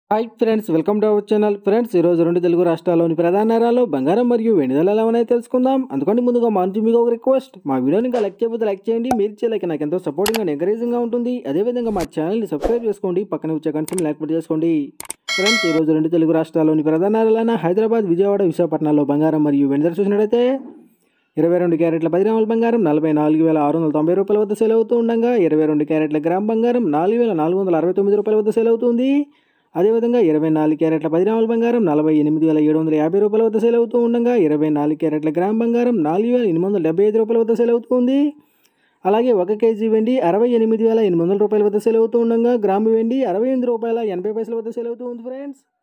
Hi friends, welcome to our channel. Friends, ఈరోజు రెండు తెలుగు రాష్ట్రాల్లోని ప్రధాన నగరాల్లో బంగారం మరియు వెండి ధరలు ఎలా ఉన్నాయో తెలుసుకుందాం. అందుకని ముందుగా మా నుంచి మీకు ఒక రిక్వెస్ట్, మా వీడియోని ఇంకా లైక్ చేయకపోతే లైక్ చేయండి. మీరు ఇచ్చే లైక్ నాకు ఎంతో సపోర్టింగ్ అండ్ ఎంకరేజింగ్గా ఉంటుంది. అదేవిధంగా మా ఛానల్ని సబ్స్క్రైబ్ చేసుకోండి, పక్కన వచ్చే గంటని యాక్టివేట్ చేసుకోండి. ఫ్రెండ్స్, ఈరోజు రెండు తెలుగు రాష్ట్రాల్లోని ప్రధాన నగరాలైన హైదరాబాద్, విజయవాడ, విశాఖపట్నంలో బంగారం మరియు వెండి ధర చూసినట్లయితే 22 క్యారెట్ల 10 గ్రాముల బంగారం 44,690 రూపాయల వద్ద సేల్ అవుతూ ఉండగా 22 క్యారెట్ల గ్రామ్ బంగారం 4,469 రూపాయల వద్ద సేల్ అవుతుంది. అదేవిధంగా 24 క్యారెట్ల 10 గ్రాముల బంగారం 48,750 రూపాయల వద్ద సేల్ అవుతూ ఉండగా 24 క్యారెట్ల గ్రామ్ బంగారం 4,875 రూపాయల వద్ద సేల్ అవుతుంది. అలాగే 1 కేజీ వెండి 68,800 రూపాయల వద్ద సేల్ అవుతూ ఉండగా గ్రాము వెండి 68 రూపాయల 80 పైసల వద్ద సేల్ అవుతూ ఉంది ఫ్రెండ్స్.